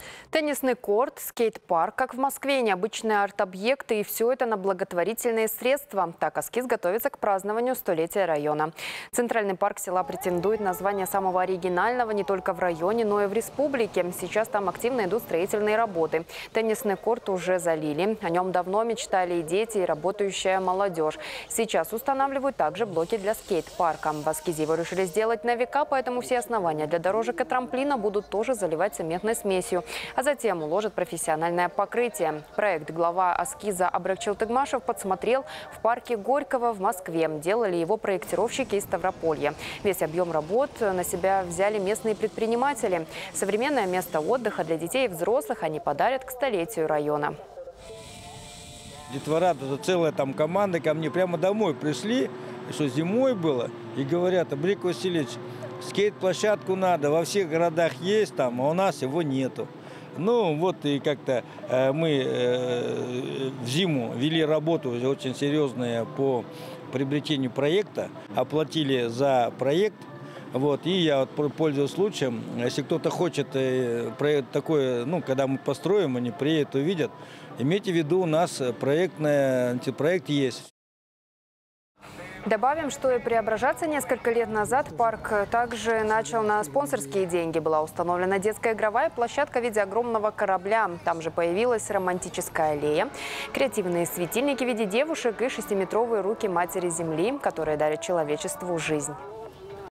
Теннисный корт, скейт-парк, как в Москве, необычные арт-объекты, и все это на благотворительные средства. Так Аскиз готовится к празднованию столетия района. Центральный парк села претендует на звание самого оригинального не только в районе, но и в республике. Сейчас там активно идут строительные работы. Теннисный корт уже залили. О нем давно мечтали и дети, и работающая молодежь. Сейчас устанавливают также блоки для скейт-парка. В Аскизе его решили сделать на века, поэтому все основания для дорожек и трамплина будут тоже заливать цементной смесью. А затем уложат профессиональное покрытие. Проект глава Аскиза Абракчил Тыгмашев подсмотрел в парке Горького в Москве. Делали его проектировщики из Ставрополья. Весь объем работ на себя взяли местные предприниматели. Современное место отдыха для детей и взрослых они подарят к столетию района. Детвора, целая там команда ко мне прямо домой пришли, что зимой было, и говорят: Абрик Васильевич, скейт-площадку надо, во всех городах есть там, а у нас его нету. Ну вот и как-то мы в зиму вели работу очень серьезную по приобретению проекта, оплатили за проект. Вот, и я вот пользуюсь случаем, если кто-то хочет проект такой, ну, когда мы построим, они приедут, увидят, имейте в виду, у нас антипроект есть. Добавим, что и преображаться несколько лет назад парк также начал на спонсорские деньги. Была установлена детская игровая площадка в виде огромного корабля. Там же появилась романтическая аллея, креативные светильники в виде девушек и 6-метровые руки Матери Земли, которые дарят человечеству жизнь.